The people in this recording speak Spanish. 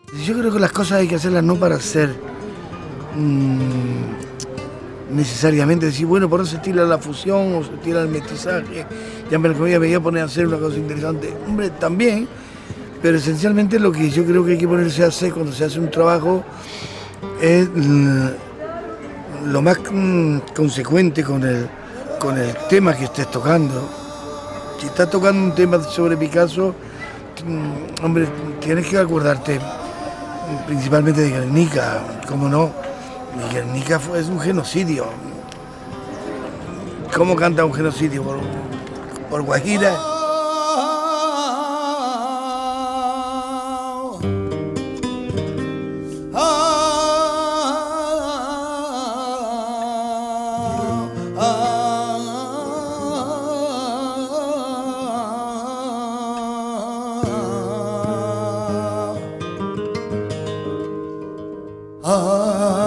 Yo creo que las cosas hay que hacerlas no para ser necesariamente decir, bueno, por eso se tira la fusión o se tira el mestizaje, ya me voy a poner a hacer una cosa interesante. Hombre, también, pero esencialmente lo que yo creo que hay que ponerse a hacer cuando se hace un trabajo es lo más consecuente con el tema que estés tocando. Si estás tocando un tema sobre Picasso, hombre, tienes que acordarte principalmente de Guernica, ¿cómo no? Y Guernica es un genocidio. ¿Cómo canta un genocidio? Por Guajira. Ah